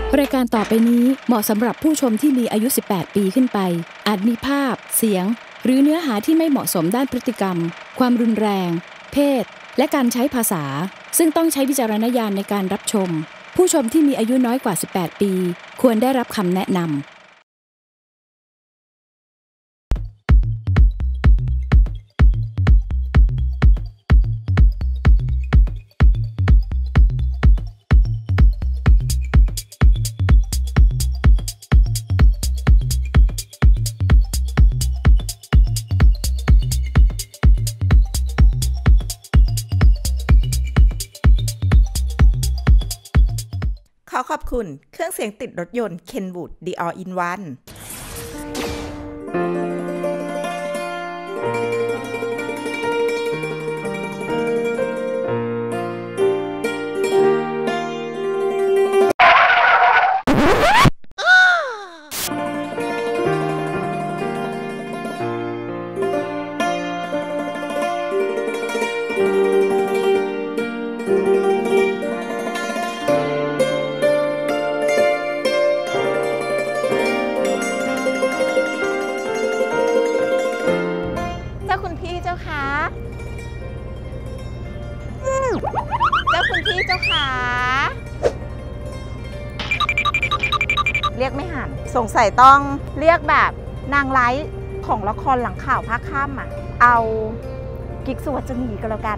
รายการต่อไปนี้เหมาะสำหรับผู้ชมที่มีอายุ 18 ปีขึ้นไปอาจมีภาพเสียงหรือเนื้อหาที่ไม่เหมาะสมด้านพฤติกรรมความรุนแรงเพศและการใช้ภาษาซึ่งต้องใช้วิจารณญาณในการรับชมผู้ชมที่มีอายุน้อยกว่า 18 ปีควรได้รับคำแนะนำขอบคุณเครื่องเสียงติดรถยนต์ Kenwood The All-in-Oneเรียกไม่หันสงสัยต้องเรียกแบบนางร้ายของละครหลังข่าวภาคค่ำอ่ะเอากิ๊กสวัสดีก็แล้วกัน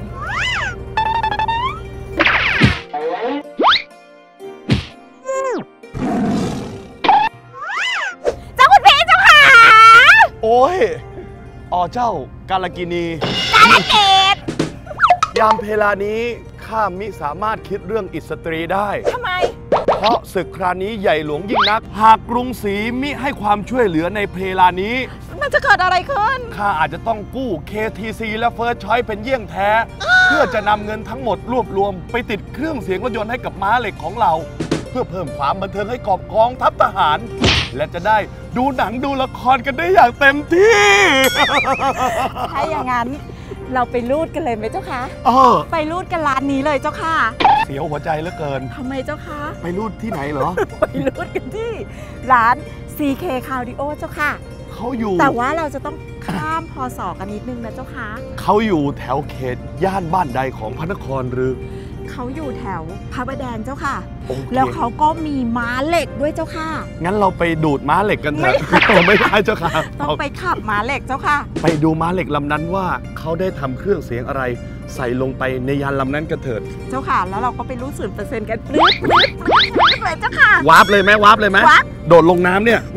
เจ้าคุณพี่เจ้าค่ะโอ้ยเจ้ากาลกินีกาลเกตยามเพลานี้ข้ามิสามารถคิดเรื่องอิสตรีได้ทำไมเพราะศึกคราวนี้ใหญ่หลวงยิ่งนักหากกรุงศรีมิให้ความช่วยเหลือในเพลานี้มันจะเกิดอะไรขึ้นข้าอาจจะต้องกู้ KTC และ First Choice เป็นเยี่ยงแท้ เพื่อจะนำเงินทั้งหมดรวบรวมไปติดเครื่องเสียงรถยนต์ให้กับม้าเหล็กของเราเพื่อเพิ่มความบันเทิงให้กับกองทัพทหารและจะได้ดูหนังดูละครกันได้อย่างเต็มที่ถ้าอย่างนั้นเราไปรูดกันเลยไหมเจ้าคะไปรูดกันร้านนี้เลยเจ้าค่ะเสียวหัวใจเหลือเกินทำไมเจ้าคะไปรูดที่ไหนเหรอไปรูดกันที่ร้าน CK Cardio เจ้าค่ะเขาอยู่แต่ว่าเราจะต้องข้ามพศกันนิดนึงนะเจ้าค่ะเขาอยู่แถวเขตย่านบ้านใดของพระนครหรือเขาอยู่แถวพระประแดงเจ้าค่ะแล้วเขาก็มีม้าเหล็กด้วยเจ้าค่ะงั้นเราไปดูดม้าเหล็กกันเถอะไม่ได้เจ้าค่ะต้องไปขับม้าเหล็กเจ้าค่ะไปดูม้าเหล็กลำนั้นว่าเขาได้ทำเครื่องเสียงอะไรใส่ลงไปในยานลำนั้นกันเถิดเจ้าค่ะแล้วเราก็ไปรู้0%กันปลื้มเลยเจ้าค่ะวาร์ปเลยไหมวาร์ปเลยไหมโดดลงน้ำเนี่ย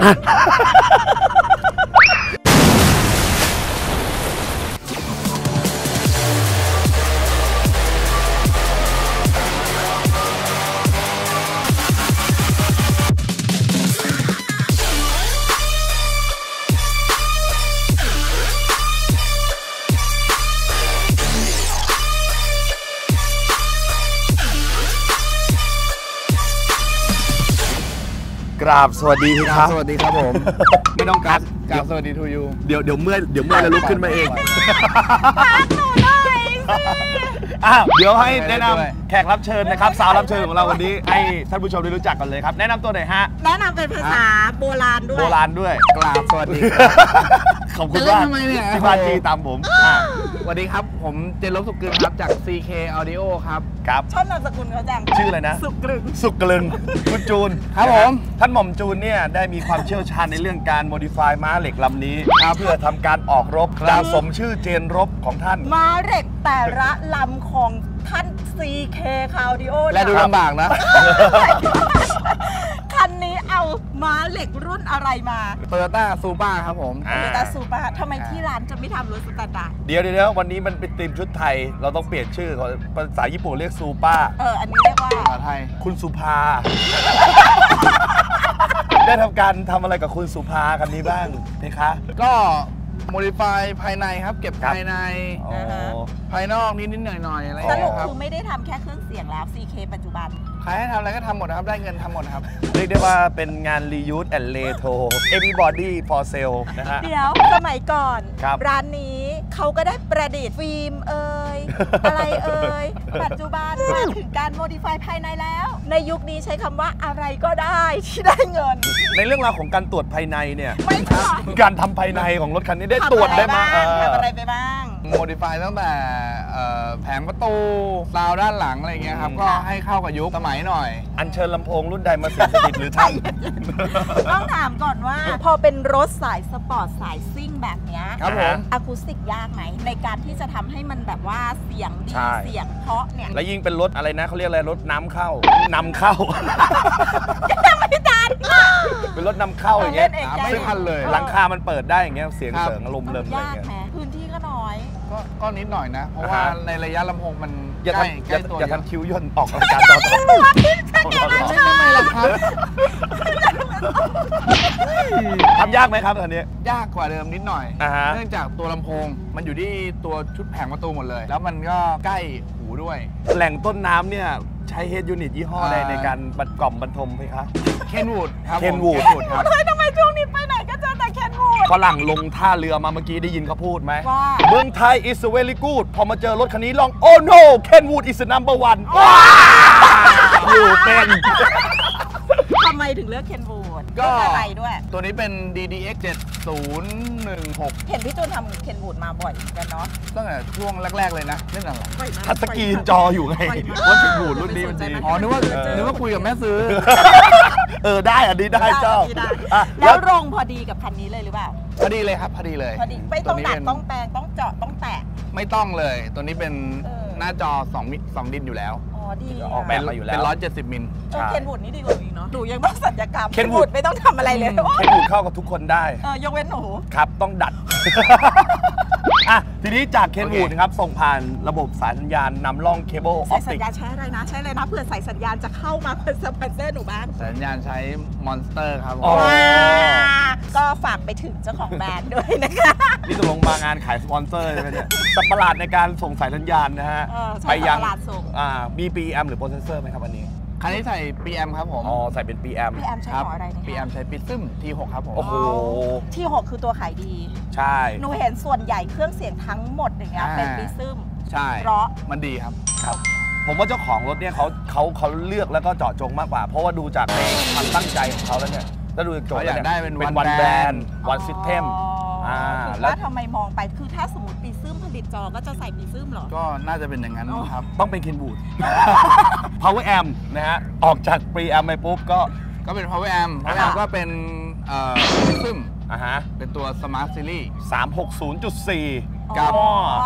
กราบสวัสดีครับสวัสดีครับผมไม่ต้องกราบสวัสดีทูยูเดี๋ยวเมื่อยแล้วลุกขึ้นมาเองเดี๋ยวให้แนะนำแขกรับเชิญนะครับสาวรับเชิญของเราวันนี้ให้ท่านผู้ชมได้รู้จักกันเลยครับแนะนำตัวหน่อยฮะแนะนำเป็นภาษาโบราณด้วยกราบสวัสดีขอบคุณมากที่มาจีตามผมสวัสดีครับผมเจนลบสุกกึ่งครับจาก CK Audio ครับชอบนามสกุลเขาจังชื่ออะไรนะสุกกลึงคุณจูนครับผมท่านหม่อมจูนเนี่ยได้มีความเชี่ยวชาญในเรื่องการ modify ม้าเหล็กลำนี้เพื่อทำการออกรบตามสมชื่อเจนรบของท่านม้าเหล็กแต่ละลำของท่าน CK Cardio และดูลำบากนะคันนี้เอาม้าเหล็กรุ่นอะไรมา Toyota Supra ครับผม Toyota Supra ทำไมที่ร้านจะไม่ทำรถสแตนดาร์ดเดี๋ยววันนี้มันเป็นธีมชุดไทยเราต้องเปลี่ยนชื่อภาษาญี่ปุ่นเรียกซูป้าอันนี้เรียกว่าภาษาไทยคุณสุภา ได้ทำการทำอะไรกับคุณสุภาคันนี้บ้างเพคะก็โมดิฟายภายในครับเก็บภายในภายนอกนิดหน่อยอะไรสรุปคือไม่ได้ทำแค่เครื่องเสียงแล้ว CK ปัจจุบันใครให้ทำอะไรก็ทำหมดครับได้เงินทำหมดครับเรียกได้ว่าเป็นงาน reuse and retro everybody for sale นะฮะเดี๋ยวสมัยก่อนร้านนี้เขาก็ได้ประดิษฐ์ฟิล์มอะไรเอ่ยปัจจุบันมาถึงการโมดิฟายภายในแล้ว ในยุคนี้ใช้คำว่าอะไรก็ได้ที่ได้เงินในเรื่องราวของการตรวจภายในเนี่ยไม่ใช่การทำภายในของรถคันนี้ได้ตรวจได้ไหมทำอะไรไปบ้างโมดิฟายตั้งแต่แผงประตูราวด้านหลังอะไรเงี้ยครับก็ให้เข้ากับยุคสมัยหน่อยอัญเชิญลำโพงรุ่นใดมาสิงสถิตหรือท่านต้องถามก่อนว่า พอเป็นรถสายสปอร์ตสายซิ่งแบบเนี้ยครับผมอะคูสติกยากไหมในการที่จะทำให้มันแบบว่าเสียงดีใช่เสียงเพราะเนี่ยและยิ่งเป็นรถอะไรนะเขาเรียกอะไรรถน้ำเข้านำเข้าไม่ทันเป็นรถนำเข้าอย่างเงี้ยเล่นเองไม่ทันเลยหลังคามันเปิดได้อย่างเงี้ยเสียงเสริงอารมณ์เริ่มอะไรยากเงี้ยไหมพื้นที่ก็น้อยก็นิดหน่อยนะ เพราะว่าในระยะลำโพงมันอย่าใกล้ทำใกล้ตัวอย่าเยอะทำคิ้วย่นออกรายการต่อไม่ล่ะครับทำยากไหมครับตอนนี้ยากกว่าเดิมนิดหน่อยอ่าฮะเนื่องจากตัวลำโพงมันอยู่ที่ตัวชุดแผงประตูหมดเลย แล้วมันก็ใกล้หูด้วยแหล่งต้นน้ำเนี่ยใช้เฮดยูนิตยี่ห้อใดในการบรรกล่อมบรรทมไหมคะเคนวูดครับผม Kenwood ครับเฮ้ยทำไมช่วงนี้ไปไหนก็เจอแต่แคนวูดฝรั่งลงท่าเรือมาเมื่อกี้ได้ยินเขาพูดไหมว่าเมืองไทย is very good พอมาเจอรถคันนี้ลอง oh no Kenwood is the number one อยู่เป็นทำไมถึงเลือกเคนวูดก็อะไรด้วยตัวนี้เป็น DDX 7016 เห็นพี่จูนทำเคนวูดมาบ่อยเหมือนกันเนาะตั้งแต่ช่วงแรก ๆ เลยนะเล่นอะไรทัชสกรีนจออยู่ไงว่า Kenwood รุ่นนี้มันดีอ๋อนึกว่าคุยกับแม่ซื้อได้อันนี้ได้เจ้าได้อ่ะแล้วลงพอดีกับคันนี้เลยหรือเปล่าพอดีเลยครับพอดีเลยพอดีไม่ต้องดัดวนี้เป็นต้องแปลงต้องเจาะต้องแตะไม่ต้องเลย ตัวนี้เป็นเออหน้าจอ2ดินอยู่แล้วอ๋อดีออกแบบ มายู่แล้วเป็น170 มิลเคนวูดนี่ดีกว่าอีกเนาะหนูยังต้องสัญญกรรม Kenwood ไม่ต้องทำอะไรเลย Kenwood เข้ากับทุกคนได้ยกเว้นหนูครับ ต้องดัด อ่ะ ทีนี้จากเคนวูดนะครับ ส่งผ่านระบบสายสัญญาณนำร่องเคเบิลอใส่อปสัญติกญาณใช้อะไรนะใช้อะไรนะเผื่อใส่สัญญาณจะเข้ามาเป็นสปอนเซอร์หนูบ้างสัญญาณใช้มอนสเตอร์ครับผมอ๋อก็ฝากไปถึงเจ้าของแบรนด์ด้วยนะคะนี่ตกลงมางานขายสปอนเซอร์ใช่ไหมเนี่ยสับประหลาดในการส่งสายสัญญาณนะฮะใช้ไปยังสับประหลาดส่งมี PM หรือโปรเซสเซอร์ไหมครับอันนี้คันนี้ใส่ PM ครับผมอ๋อ ใส่เป็น PM พี่แอมใช้ครับของอะไรเนี่ย PM ใช้ปิซึม T6 ครับผมโอ้โหที่ 6 คือตัวขายดีใช่หนูเห็นส่วนใหญ่เครื่องเสียงทั้งหมดอย่างเงี้ยเป็นบิซึมใช่เพราะมันดีครับครับ ผมว่าเจ้าของรถเนี่ยเขาเลือกแล้วก็เจาะจงมากกว่า เพราะว่าดูจากความตั้งใจของเขาแล้วเนี่ยถ้าดูจากโจทย์เขาอยากได้เป็นวัน one แบรน brand ด์วันซิสเต็มถือแล้วว่าทำไมมองไปคือถ้าสมมติปีซึมผลิตจอก็จะใส่ปีซึมเหรอก็น่าจะเป็นอย่างนั้นครับต้องเป็น Kenwood Power Amp นะฮะ ออกจาก Preamp ไปปุ๊บก็ก็เป็น Power Amp Power อ่า Amp ก็เป็นปิซึม เป็นตัว Smart Series 360.4 กับ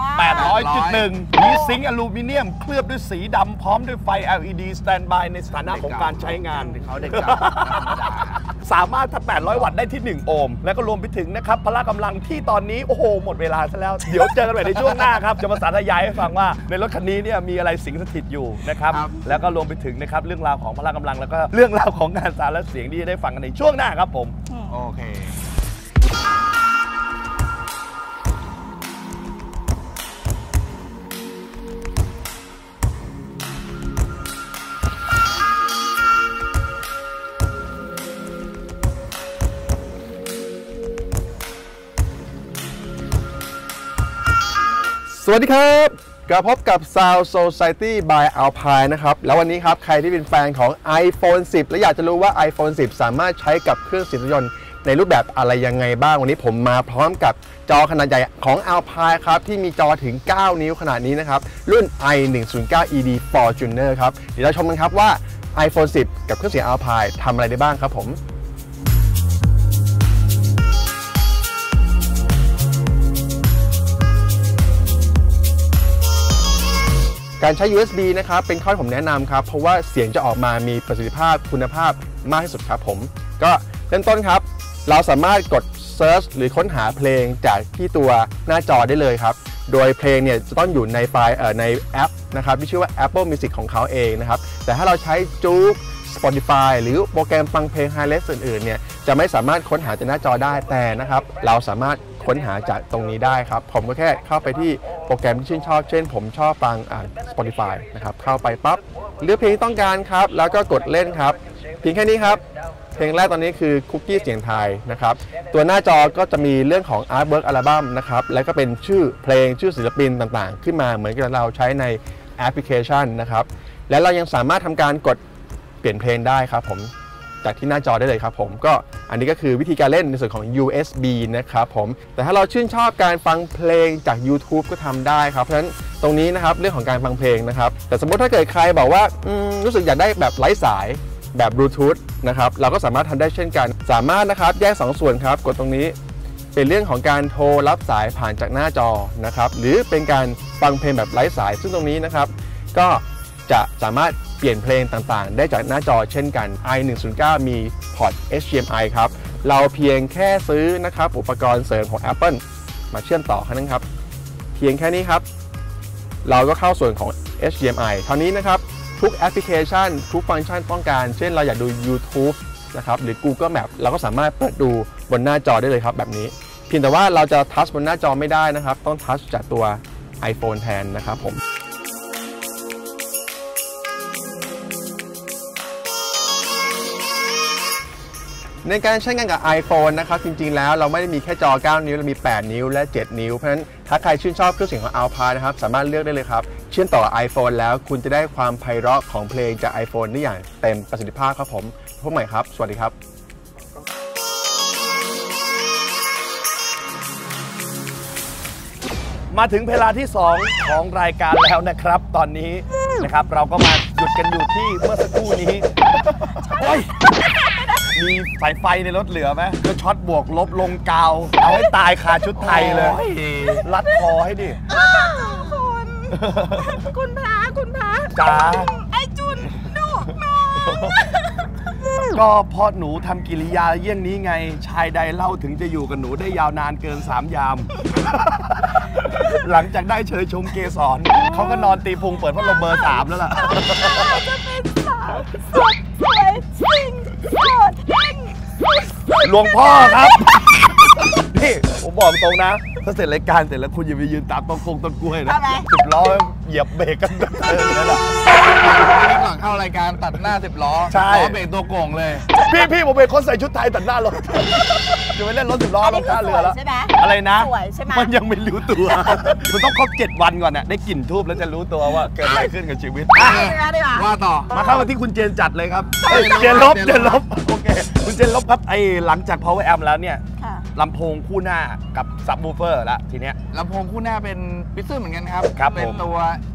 800.1 มีซิงค์อลูมิเนียมเคลือบด้วยสีดำพร้อมด้วยไฟ LED สแตนด์บายในสถานะของการใช้งานเขาเด็กเก่าธรรมดาสามารถถ้า800 วัตต์ได้ที่ 1 โอห์ม แล้วก็รวมไปถึงนะครับ พละกำลังที่ตอนนี้ โอ้โห หมดเวลาซะแล้ว เดี๋ยวเจอกันใหม่ในช่วงหน้าครับ จะมาสาธยายให้ฟังว่าในรถคันนี้เนี่ยมีอะไรสิงสถิตอยู่นะครับครับแล้วก็รวมไปถึงนะครับเรื่องราวของพละกำลังแล้วก็เรื่องราวของงานสารและเสียงที่จะได้ฟังกันในช่วงหน้าครับผมโอเคสวัสดีครับกลับพบกับ Sound Society by Alpine นะครับแล้ววันนี้ครับใครที่เป็นแฟนของ iPhone 10 และอยากจะรู้ว่า iPhone 10 สามารถใช้กับเครื่องเสียงรถยนต์ในรูปแบบอะไรยังไงบ้างวันนี้ผมมาพร้อมกับจอขนาดใหญ่ของ Alpine ครับที่มีจอถึง 9 นิ้วขนาดนี้นะครับรุ่น i109ED Fortuner ครับเดี๋ยวเราชมกันครับว่า iPhone 10 กับเครื่องเสียง Alpine ทำอะไรได้บ้างครับผมการใช้ USB นะครับเป็นข้อที่ผมแนะนำครับเพราะว่าเสียงจะออกมามีประสิทธิภาพคุณภาพมากที่สุดครับผมก็เริ่มต้นครับเราสามารถกด Search หรือค้นหาเพลงจากที่ตัวหน้าจอได้เลยครับโดยเพลงเนี่ยจะต้องอยู่ในไฟล์ในแอปนะครับที่ชื่อว่า Apple Music ของเขาเองนะครับแต่ถ้าเราใช้จู๊ก Spotify หรือโปรแกรมฟังเพลง Hi-Res อื่นๆเนี่ยจะไม่สามารถค้นหาจากหน้าจอได้แต่นะครับเราสามารถค้นหาจากตรงนี้ได้ครับผมก็แค่เข้าไปที่โปรแกรมที่ชื่นชอบเช่นผมชอบฟังSpotify นะครับเข้าไปปั๊บเลือกเพลงที่ต้องการครับแล้วก็กดเล่นครับเพียงแค่นี้ครับเพลงแรกตอนนี้คือคุกกี้เสียงไทยนะครับตัวหน้าจอก็จะมีเรื่องของ Artwork อัลบั้มนะครับแล้วก็เป็นชื่อเพลงชื่อศิลปินต่างๆขึ้นมาเหมือนกับเราใช้ในแอปพลิเคชันนะครับและเรายังสามารถทำการกดเปลี่ยนเพลงได้ครับผมจากที่หน้าจอได้เลยครับผมก็อันนี้ก็คือวิธีการเล่นในส่วนของ USB นะครับผมแต่ถ้าเราชื่นชอบการฟังเพลงจาก YouTube ก็ทำได้ครับเพราะฉะนั้นตรงนี้นะครับเรื่องของการฟังเพลงนะครับแต่สมมติถ้าเกิดใครบอกว่ารู้สึกอยากได้แบบไร้สายแบบบลูทูธนะครับเราก็สามารถทำได้เช่นกันสามารถนะครับแยก2ส่วนครับกดตรงนี้เป็นเรื่องของการโทรรับสายผ่านจากหน้าจอนะครับหรือเป็นการฟังเพลงแบบไร้สายซึ่งตรงนี้นะครับก็จะสามารถเปลี่ยนเพลงต่างๆได้จากหน้าจอเช่นกัน i109 มีพอร์ต HDMI ครับเราเพียงแค่ซื้อนะครับอุปกรณ์เสริมของ Apple มาเชื่อมต่อแค่นั้นครับเพียงแค่นี้ครับเราก็เข้าส่วนของ HDMI คราวนี้นะครับทุกแอปพลิเคชันทุกฟังก์ชันต้องการเช่นเราอยากดู YouTube นะครับหรือ Google Map เราก็สามารถเปิดดูบนหน้าจอได้เลยครับแบบนี้เพียงแต่ว่าเราจะทัชบนหน้าจอไม่ได้นะครับต้องทัชจากตัว iPhone แทนนะครับผมในการใช้งานกับ iPhone นะครับจริงๆแล้วเราไม่ได้มีแค่จอ 9 นิ้วเรามี 8 นิ้วและ 7 นิ้วเพราะฉะนั้นถ้าใครชื่นชอบเครื่องเสียงของ Alpine นะครับสามารถเลือกได้เลยครับเชื่อมต่อกับ iPhone แล้วคุณจะได้ความไพเราะของเพลงจาก iPhone ได้อย่างเต็มประสิทธิภาพครับผมพบใหม่ครับสวัสดีครับมาถึงเวลาที่ 2 ของรายการแล้วนะครับตอนนี้นะครับเราก็มาหยุดกันอยู่ที่เมื่อสักครู่นี้โอ้ยมีสายไฟในรถเหลือไหมก็ช็อตบวกลบลงกาวเอาให้ตายคาชุดไทยเลยรัดคอให้ดิคุณพระจ๋าไอ้จุนดุน้องก็พ่อหนูทำกิริยาเยี่ยงนี้ไงชายใดเล่าถึงจะอยู่กับหนูได้ยาวนานเกิน3 ยาม หลังจากได้เชยชมเกสรเขาก็นอนตีพุงเปิดพัดลมเบอร์ 3แล้วล่ะจะเป็นสาวสดสวยสิ่งสดเด้งหลวงพ่อครับนี่ผมบอกตรงนะถ้าเสร็จรายการเสร็จแล้วคุณอย่าไปยืนตามต้นกล้วยนะ10 ล้อเหยียบเบรกกันเลยล่ะก่อนเข้ารายการตัดหน้า10 ล้อใช่ล้อเบรกตัวโก่งเลยพี่ผมเป็นคนใส่ชุดไทยตัดหน้ารถจะไปเล่นรถ10 ล้อลงท่าเรือแล้วอะไรนะสวยใช่ไหมมันยังไม่รู้ตัวมันต้องครบ7 วันก่อนน่ะได้กลิ่นทูบแล้วจะรู้ตัวว่าเกิดอะไรขึ้นกับชีวิตว่าต่อมาเข้ามาที่คุณเจนจัดเลยครับเจนลบโอเคคุณเจนลบครับหลังจาก Power Amp แล้วเนี่ยลำโพงคู่หน้ากับซับวูเฟอร์แล้วทีเนี้ยลำโพงคู่หน้าเป็นปิซึมเหมือนกันครับเป็นตัว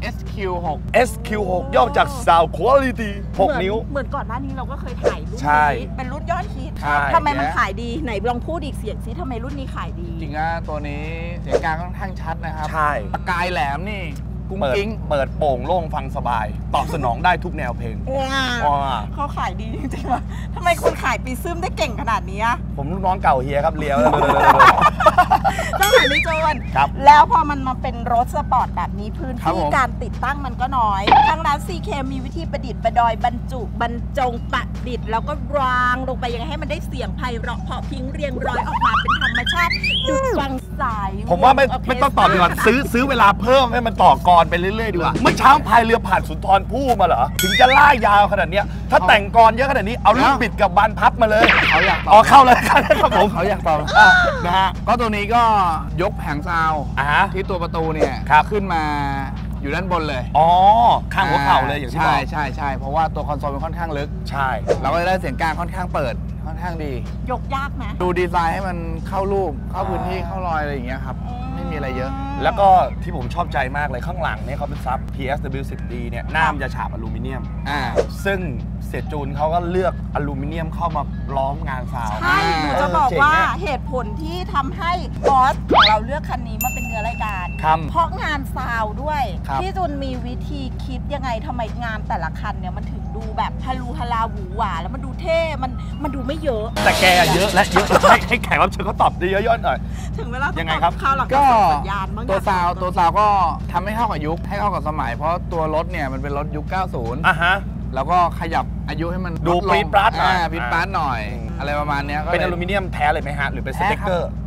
SQ6 ย่อจาก Sound Quality 6 นิ้วเหมือนก่อนหน้านี้เราก็เคยถ่ายรุ่นนี้เป็นรุ่นยอดฮิตทำไมมันขายดีไหนลองพูดอีกเสียงซิทำไมรุ่นนี้ขายดีจริงอ่ะตัวนี้เสียงกลางค่อนข้างชัดนะครับใช่ปากกายแหลมนี่กุ้งกิ้งเปิดโป่งโล่งฟังสบายตอบสนองได้ทุกแนวเพลงเขาขายดีจริงๆว่ะทำไมคุณขายปีซึมได้เก่งขนาดนี้ผมลูกน้องเก่าเฮียครับเลี้ยวต้องถามพี่โจนแล้วพอมันมาเป็นรถสปอร์ตแบบนี้พื้นที่การติดตั้งมันก็น้อยทางร้าน CK มีวิธีประดิษฐ์ประดอยบรรจุบรรจงประดิษฐ์แล้วก็รางลงไปยังไงให้มันได้เสียงไพเราะเพาะพิงเรียงร้อยออกมาเป็นธรรมชาติดูฟังสายผมว่าไม่ต้องตอบดีกว่าซื้อเวลาเพิ่มให้มันต่อกรไปเรื่อยๆดีกว่าเมื่อเช้าพายเรือผ่านสุนทรภู่มาเหรอถึงจะล่ายาวขนาดนี้ถ้าแต่งกรเยอะขนาดนี้เอาลูกบิดกับบานพับมาเลยเขาอยากต่อเข้าเลยครับผมเขาอยากต่อนะฮะก็ตัวนี้ก็ยกแผงซาวที่ตัวประตูเนี่ยขึ้นมาอยู่ด้านบนเลยอ๋อข้างหัวเข่าเลยอย่างที่บอกใช่เพราะว่าตัวคอนโซลมันค่อนข้างลึกใช่เราก็จะได้เสียงกลางค่อนข้างเปิดค่อนข้างดียกยากไหมดูดีไซน์ให้มันเข้ารูปเข้าพื้นที่เข้ารอยอะไรอย่างเงี้ยครับไม่มีอะไรเยอะแล้วก็ที่ผมชอบใจมากเลยข้างหลังเนี่ยเขาเป็นซับ PSW10D เนี่ยหน้ามันจะฉาบอลูมิเนียมซึ่งเสียจูนเขาก็เลือกอลูมิเนียมเข้ามาล้อมงานซาวใช่หนูจะบอกว่าเหตุผลที่ทำให้บอสของเราเลือกคันนี้มาเป็นเนื้อรายการเพราะงานซาวด้วยที่จูนมีวิธีคิดยังไงทำไมงานแต่ละคันเนี่ยมันถึงดูแบบฮารูฮาราหวูหวาแล้วมันดูเท่มันดูไม่เยอะแต่แกเยอะและเยอะให้แขกรับเชิญเขาตอบได้เยอะๆหน่อยถึงเวลายังไงครับข่าวหลังก็ตัวซาวก็ทำให้เข้ากับยุคให้เข้ากับสมัยเพราะตัวรถเนี่ยมันเป็นรถยุค 90แล้วก็ขยับอายุให้มันดูปรี๊ดปราดหน่อยปรี๊ดปราดหน่อยอะไรประมาณนี้เป็นอลูมิเนียมแท้เลยไหมฮะหรือเป็นสติ๊กเกอร์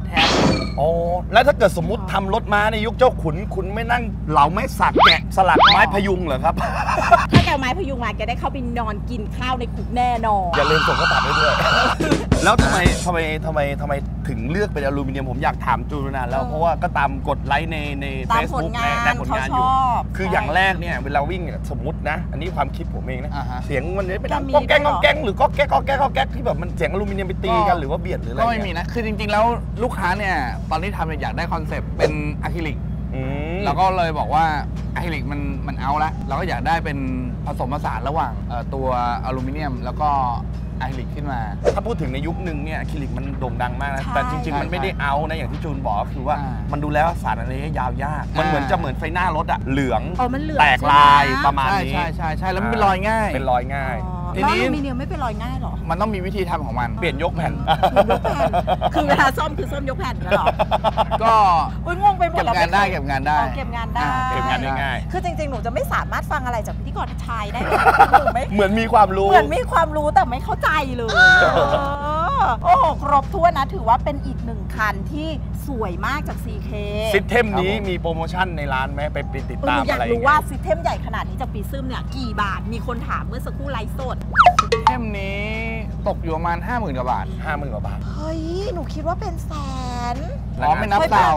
แทนโอ้แล้วถ้าเกิดสมมติทำรถม้าในยุคเจ้าขุนคุณไม่นั่งเหลาไม้สักแกะสลักไม้พยุงเหรอครับถ้าแกไม้พยุงมาแกได้เข้าไปนอนกินข้าวในคุกแน่นอนอย่าลืมส่งข้าวผัดให้ด้วยแล้วทำไมถึงเลือกเป็นอลูมิเนียมผมอยากถามจูนนานแล้วเพราะว่าก็ตามกดไลค์ใน Facebook แต่ผลงานอยู่คืออย่างแรกเนี่ยเวลาวิ่งสมมตินะอันนี้ความคิดผมเองนะเสียงมันไม่ดังก้องแก๊งหรือก้องแก๊กที่แบบมันเสียงอลูมิเนียมไปตีกันหรือว่าเบียดหรืออะไรก็ไม่มีนะคือจริงๆแล้วลูกค้าเนี่ยตอนที่ทำอยากได้คอนเซปต์เป็นอะคริลิกแล้วก็เลยบอกว่าอะคริลิกมันเอาละเราก็อยากได้เป็นผสมผสานระหว่างตัวอลูมิเนียมแล้วก็อะคริลิกขึ้นมาถ้าพูดถึงในยุคนึงเนี่ยอะคริลิกมันโด่งดังมากนะแต่จริงๆมันไม่ได้เอานะอย่างที่จูนบอกคือว่ามันดูแล้วสารอะไรยาวยากมันเหมือนจะเหมือนไฟหน้ารถอะเหลืองแตกลายประมาณนี้ใช่แล้วมันเป็นรอยง่ายทีนี้อลูมิเนียมไม่เป็นรอยง่ายหรอมันต้องมีวิธีทำของมันเปลี่ยนยกแผ่นคือเวลาซ่อมคือซ่อมยกแผ่นเหรอก็งงไปหมดแล้วเก็บงานได้ง่ายคือจริงๆหนูจะไม่สามารถฟังอะไรจากพิธีกรชายได้เหมือนมีความรู้แต่ไม่เข้าใจเลยโอ้ครบถ้วนนะถือว่าเป็นอีกหนึ่งคันที่สวยมากจาก CK ซิสเต็มนี้มีโปรโมชั่นในร้านไหมไปติดตามอะไรอยากรู้ว่าซิสเต็มใหญ่ขนาดนี้จากปีซึมเนี่ยกี่บาทมีคนถามเมื่อสักครู่ไลฟ์สดซิสเต็มนี้ตกอยู่ประมาณ 50,000 กว่าบาทเฮ้ยหนูคิดว่าเป็นแสนไม่นับซาว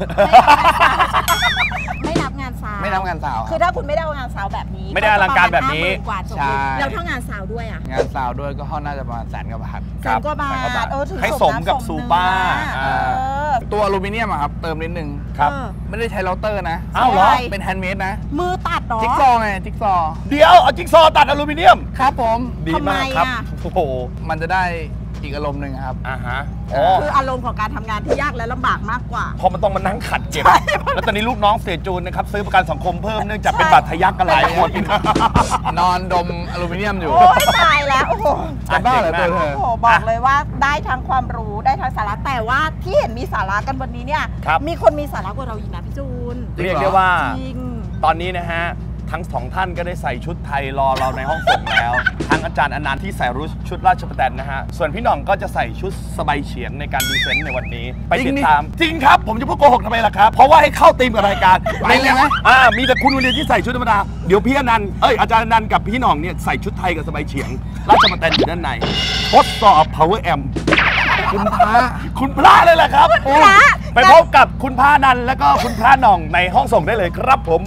ไม่นับงานซาวคือถ้าคุณไม่ได้งานซาวแบบนี้ไม่ได้อลังการแบบนี้ใช่แล้วถ้างานซาวด้วยงานซาวด้วยก็น่าจะประมาณ100,000 กว่าบาทให้สมกับซูเปอร์ตัวอลูมิเนียมครับเติมนิดนึงครับไม่ได้ใช้เราเตอร์นะอ้าวเหรอเป็นแฮนด์เมดนะมือตัดหรอจิ๊กซอว์ไงจิ๊กซอว์เดี๋ยวเอาจิ๊กซอว์ตัดอลูมิเนียมครับผมดีมากครับโอ้โหมันจะได้อีกอารมณ์หนึ่งครับคืออารมณ์ของการทำงานที่ยากและลำบากมากกว่าพอมันต้องมานั่งขัดเก็บแล้วตอนนี้ลูกน้องเสียจูนนะครับซื้อประกันสังคมเพิ่มเนื่องจากเป็นบาดทะยักกันหลายคนนอนดมอลูมิเนียมอยู่โอ้ยตายแล้วโอ้โหบ้าเหรอตัวเธอโอ้โหบอกเลยว่าได้ทั้งความรู้ได้ทั้งสาระแต่ว่าที่เห็นมีสาระกันวันนี้เนี่ยมีคนมีสาระกว่าเราอีกนะพี่จูนเรียกได้ว่าตอนนี้นะฮะทั้งสองท่านก็ได้ใส่ชุดไทยรอเราในห้องส่งแล้วทั้งอาจารย์อนันต์ที่ใส่ชุดราชประแตนนะฮะส่วนพี่หน่องก็จะใส่ชุดสบายเฉียงในการดีเซนต์ในวันนี้ไปติดตามจริงครับผมจะพูดโกหกทำไมล่ะครับเพราะว่าให้เข้าธีมกับรายการไปเลยไหมมีแต่คุณวันเรียนที่ใส่ชุดธรรมดาเดี๋ยวพี่อนันต์อาจารย์อนันต์กับพี่หน่องเนี่ยใส่ชุดไทยกับสบายเฉียงราชประแตนอยู่ด้านในทดสอบ power amp คุณพระเลยแหละครับไปพบกับคุณพระอนันต์แล้วก็คุณพระหน่องในห้องส่งได้เลยครับผม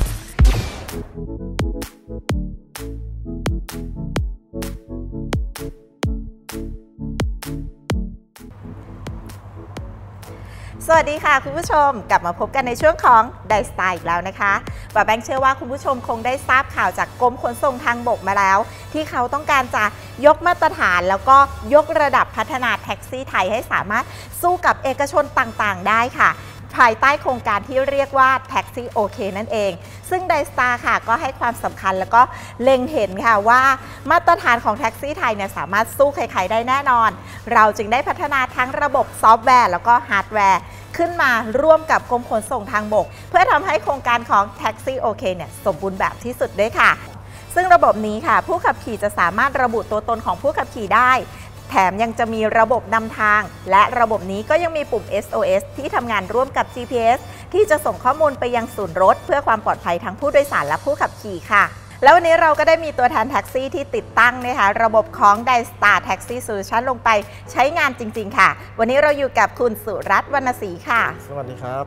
สวัสดีค่ะคุณผู้ชมกลับมาพบกันในช่วงของไดสไตล์อีกแล้วนะคะป้าแบงค์เชื่อว่าคุณผู้ชมคงได้ทราบข่าวจากกรมขนส่งทางบกมาแล้วที่เขาต้องการจะยกมาตรฐานแล้วก็ยกระดับพัฒนาแท็กซี่ไทยให้สามารถสู้กับเอกชนต่างๆได้ค่ะภายใต้โครงการที่เรียกว่าแท็กซี่โอเคนั่นเองซึ่งไดสตาร์ค่ะก็ให้ความสำคัญแล้วก็เล็งเห็นค่ะว่ามาตรฐานของแท็กซี่ไทยเนี่ยสามารถสู้ใครๆได้แน่นอนเราจึงได้พัฒนาทั้งระบบซอฟต์แวร์แล้วก็ฮาร์ดแวร์ขึ้นมาร่วมกับกรมขนส่งทางบกเพื่อทำให้โครงการของแท็กซี่โอเคเนี่ยสมบูรณ์แบบที่สุดด้วยค่ะซึ่งระบบนี้ค่ะผู้ขับขี่จะสามารถระบุตัวตนของผู้ขับขี่ได้แถมยังจะมีระบบนำทางและระบบนี้ก็ยังมีปุ่ม SOS ที่ทำงานร่วมกับ GPS ที่จะส่งข้อมูลไปยังศูนย์รถเพื่อความปลอดภัยทั้งผู้โดยสารและผู้ขับขี่ค่ะแล้ววันนี้เราก็ได้มีตัวแทนแท็กซี่ที่ติดตั้งนะคะระบบของ Dystar Taxi Solution ลงไปใช้งานจริงๆค่ะวันนี้เราอยู่กับคุณสุรัตน์วรรณศรีค่ะสวัสดีครับ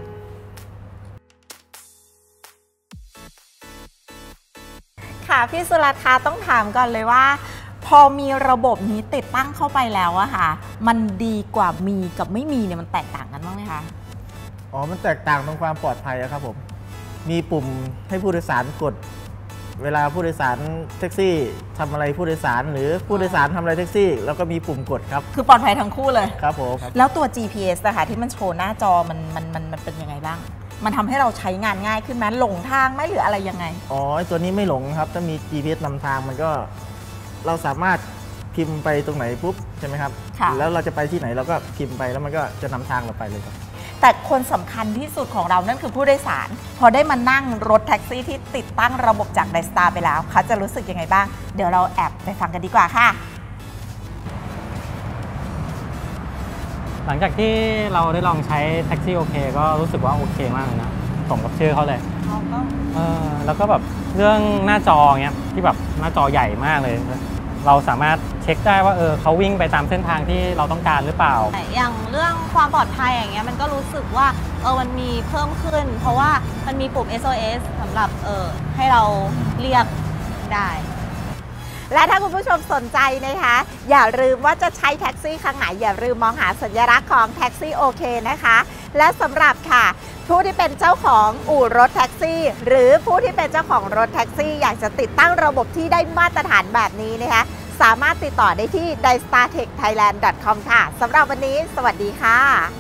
ค่ะพี่สุรัตน์คะต้องถามก่อนเลยว่าพอมีระบบนี้ติดตั้งเข้าไปแล้วอะค่ะมันดีกว่ามีกับไม่มีเนี่ยมันแตกต่างกันบ้างไหมคะมันแตกต่างตรงความปลอดภัยครับผมมีปุ่มให้ผู้โดยสารกดเวลาผู้โดยสารแท็กซี่ทำอะไรผู้โดยสารหรือผู้โดยสารทำอะไรแท็กซี่แล้วก็มีปุ่มกดครับคือปลอดภัยทั้งคู่เลยครับผมแล้วตัว GPS นะคะที่มันโชว์หน้าจอมันเป็นยังไงบ้างมันทำให้เราใช้งานง่ายขึ้นไหมหลงทางไหมหรืออะไรยังไงตัวนี้ไม่หลงครับถ้ามี GPS นำทางมันก็เราสามารถพิมพ์ไปตรงไหนปุ๊บใช่ไหมครับแล้วเราจะไปที่ไหนเราก็พิมพ์ไปแล้วมันก็จะนำทางเราไปเลยครับแต่คนสำคัญที่สุดของเรานั่นคือผู้โดยสารพอได้มานั่งรถแท็กซี่ที่ติดตั้งระบบจาก Dystar ไปแล้วเขาจะรู้สึกยังไงบ้างเดี๋ยวเราแอบไปฟังกันดีกว่าค่ะหลังจากที่เราได้ลองใช้แท็กซี่โอเคก็รู้สึกว่าโอเคมากเลยนะสมกับชื่อเขาเลยแล้วก็แบบเรื่องหน้าจอเงี้ยที่แบบหน้าจอใหญ่มากเลยเราสามารถเช็คได้ว่าเขาวิ่งไปตามเส้นทางที่เราต้องการหรือเปล่าอย่างเรื่องความปลอดภัยอย่างเงี้ยมันก็รู้สึกว่ามันมีเพิ่มขึ้นเพราะว่ามันมีปุ่ม SOS สำหรับให้เราเรียกได้และถ้าคุณผู้ชมสนใจนะคะอย่าลืมว่าจะใช้แท็กซี่ครั้งไหนอย่าลืมมองหาสัญลักษณ์ของแท็กซี่โอเคนะคะและสำหรับค่ะผู้ที่เป็นเจ้าของอู่รถแท็กซี่หรือผู้ที่เป็นเจ้าของรถแท็กซี่อยากจะติดตั้งระบบที่ได้มาตรฐานแบบนี้นะคะสามารถติดต่อได้ที่ daystartechthailand.com ค่ะสำหรับวันนี้สวัสดีค่ะ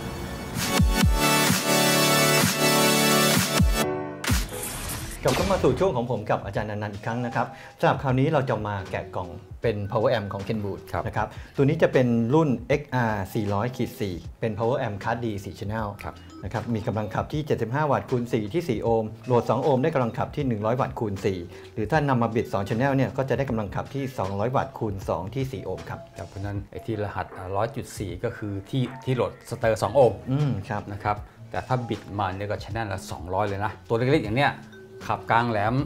กลับเข้ามาสู่ช่วงของผมกับอาจารย์นันท์อีกครั้งนะครับสำหรับคราวนี้เราจะมาแกะกล่องเป็น Power Amp ของ Kenwood นะครับตัวนี้จะเป็นรุ่น XR 400-4 เป็น Power Amp Class D 4 Channel นะครับมีกำลังขับที่75วัตต์คูณ4ที่4โอห์มโหลด2โอห์มได้กำลังขับที่100วัตต์คูณ4หรือถ้านำมาบิด2 Channel เนี่ยก็จะได้กำลังขับที่200วัตต์คูณ2ที่4โอห์มครับเพราะนั้นไอ้ที่รหัส 100.4 ก็คือที่โหลดสเตอร์2โอห์มนะครับแต่ถ้าบิดมาเนี่ยก็ Channel ละ200เลยนะตัวเล็กๆอย่างเนี้ยขับกลางแหลม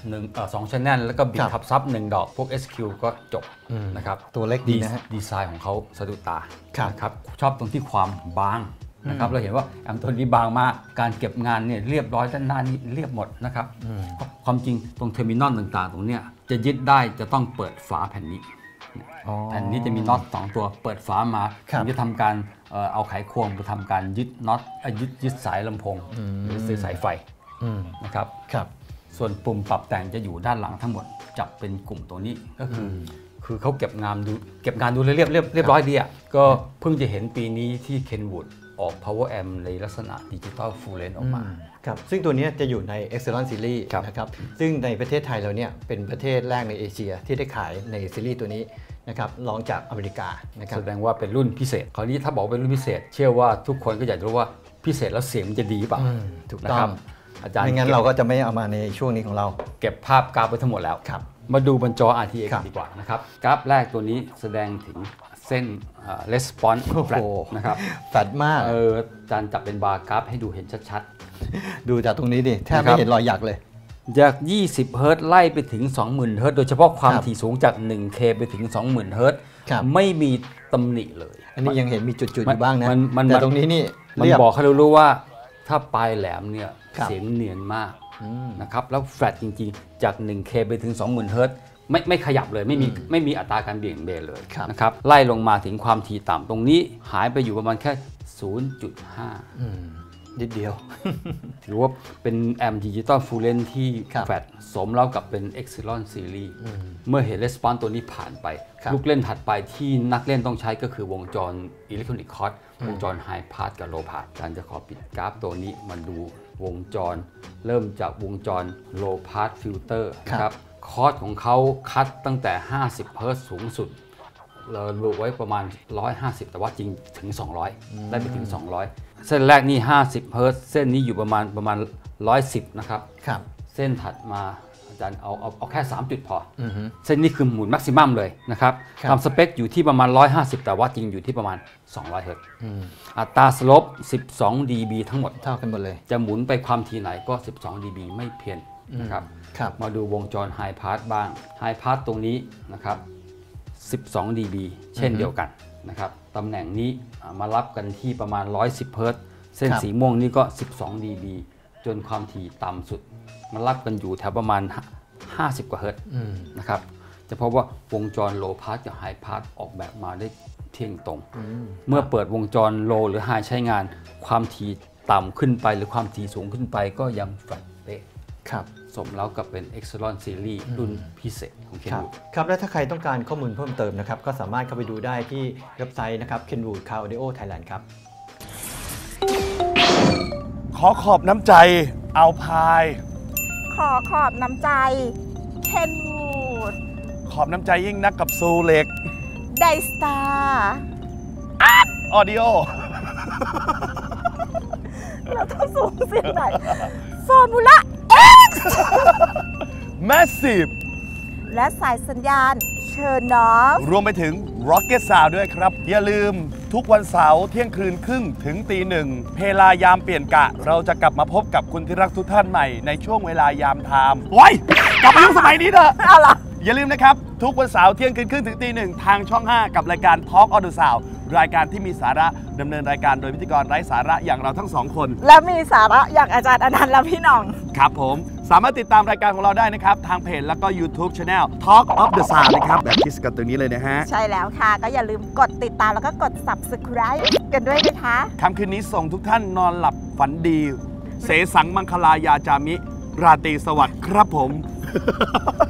2 Channel แล้วก็บิดขับซับ1ดอกพวก SQ ก็จบนะครับตัวเล็กดีนะฮะดีไซน์ของเขาสะดุดตานะครับชอบตรงที่ความบางนะครับเราเห็นว่าแอมตัวนี้บางมากการเก็บงานเนี่ยเรียบร้อยด้านหน้านี้เรียบหมดนะครับความจริงตรงเทอร์มินอลต่างๆตรงเนี้ยจะยึดได้จะต้องเปิดฝาแผ่นนี้แผ่นนี้จะมีน็อต2ตัวเปิดฝามาถึงจะทำการเอาไขควงไปทำการยึดน็อตยึดสายลำโพงหรือสายไฟนะครับส่วนปุ่มปรับแต่งจะอยู่ด้านหลังทั้งหมดจับเป็นกลุ่มตัวนี้ก็คือเขาเก็บงานดูเรียบร้อยดีอ่ะก็เพิ่งจะเห็นปีนี้ที่ Kenwood ออก Power Amp ในลักษณะดิจิตอลฟูลเลนออกมาครับซึ่งตัวนี้จะอยู่ใน Excellent Series นะครับซึ่งในประเทศไทยเราเนี่ยเป็นประเทศแรกในเอเชียที่ได้ขายในซีรีส์ตัวนี้นะครับรองจากอเมริกานะครับแสดงว่าเป็นรุ่นพิเศษคราวนี้ถ้าบอกเป็นรุ่นพิเศษเชื่อว่าทุกคนก็อยากรู้ว่าพิเศษแล้วเสียงมันจะดีป่ะถูกต้องอาจารย์ไม่งั้นเราก็จะไม่เอามาในช่วงนี้ของเราเก็บภาพกราฟไปทั้งหมดแล้วมาดูบนจอ RTX ดีกว่านะครับกราฟแรกตัวนี้แสดงถึงเส้น response flat นะครับแฟลตมากอาจารย์จับเป็นบาร์กราฟให้ดูเห็นชัดๆดูจากตรงนี้ดิแทบไม่เห็นรอยหยักเลยจาก20 เฮิรตซ์ไล่ไปถึง 20,000 เฮิรตซ์โดยเฉพาะความถี่สูงจาก 1K ไปถึง 20,000 เฮิรตซ์ไม่มีตำหนิเลยอันนี้ยังเห็นมีจุดๆอยู่บ้างนะแต่ตรงนี้นี่มันบอกให้เรารู้ว่าถ้าปลายแหลมเนี่ยเสียงเนียนมากนะครับแล้วแฟลตจริงๆจาก 1K ไปถึง 20,000 เฮิรตซ์ไม่ขยับเลยไม่มีอัตราการเบี่ยงเบนเลยนะครับไล่ลงมาถึงความถี่ต่ำตรงนี้หายไปอยู่ประมาณแค่ 0.5 นิดเดียวถือว่าเป็นแอมป์ดิจิตอลฟูลเลนที่แฟลตสมแล้วกับเป็น Excellent Series เมื่อเห็น Response ตัวนี้ผ่านไปลูกเล่นถัดไปที่นักเล่นต้องใช้ก็คือวงจร Electronic Clock วงจร High Pass กับ Low Pass อาจารย์จะขอปิดกราฟตัวนี้มาดูวงจรเริ่มจากวงจร Low Pass Filter นะครับคอร์สของเขาคัดตั้งแต่50 เฮิรตซ์สูงสุดเราดูไว้ประมาณ150แต่ว่าจริงถึง200ได้ไปถึง200เส้นแรกนี่50 เฮิรตซ์เส้นนี้อยู่ประมาณ110นะครับเส้นถัดมาอาจารย์เอาแค่3จุดพอเส้นนี้คือหมุนแม็กซิมัมเลยนะครับตามสเปคอยู่ที่ประมาณ150แต่ว่าจริงอยู่ที่ประมาณ200 เฮิรตซ์อัตราสโลป12 dB ทั้งหมดเท่ากันหมดเลยจะหมุนไปความถี่ไหนก็12 dB ไม่เพี้ยนนะครับมาดูวงจร High Pass บ้าง High Pass ตรงนี้นะครับ12 dB เช่นเดียวกันนะครับตำแหน่งนี้มารับกันที่ประมาณ110 เฮิรตซ์เส้นสีม่วงนี่ก็12 dB จนความถี่ต่ำสุดมารับกันอยู่แถวประมาณ50 กว่าเฮิรตซ์นะครับจะพบว่าวงจร Low Pass กับ High Pass ออกแบบมาได้เที่ยงตรงเมื่อเปิดวงจร Low หรือ High ใช้งานความถี่ต่ำขึ้นไปหรือความถี่สูงขึ้นไปก็ยังแฟลตเป๊ะสมแล้วกับเป็น Excellent Series รุ่นพิเศษของ Kenwood ครับและถ้าใครต้องการข้อมูลเพิ่มเติมนะครับก็สามารถเข้าไปดูได้ที่เว็บไซต์นะครับ Kenwood Car Audio Thailand ครับขอขอบน้ำใจเอาพายขอขอบน้ำใจ Kenwood ขอบน้ำใจยิ่งนักกับซูเล็ก Daystar Audio เราต้องสูงเสียงไหน Formula X Massive และสายสัญญาณเชิญนอฟรวมไปถึง Rocket Sound ด้วยครับ อย่าลืมทุกวันเสาร์เที่ยงคืนครึ่งถึงตีหนึ่งเพลายามเปลี่ยนกะ เราจะกลับมาพบกับคุณที่รักทุกท่านใหม่ในช่วงเวลายามไทม์โอ้ยกลับมายุคสมัยนี้เถอะอย่าลืมนะครับทุกวันเสาร์เที่ยงคืนครึ่งถึงตีหนึ่งทางช่อง 5 กับรายการ Talk on the Sound รายการที่มีสาระดำเนินรายการโดยพิธีกรไร้สาระอย่างเราทั้งสองคนและมีสาระอย่างอาจารย์อนันต์และพี่หน่องครับผมสามารถติดตามรายการของเราได้นะครับทางเพจแล้วก็ YouTube Channel Talk of the Sound นะครับแบบที่สกัดตรงนี้เลยนะฮะใช่แล้วค่ะก็อย่าลืมกดติดตามแล้วก็กด Subscribe กันด้วยนะคะค่ำคืนนี้ส่งทุกท่านนอนหลับฝันดี เสสังมังคลายาจามิ ราตรีสวัสดิ์ครับผม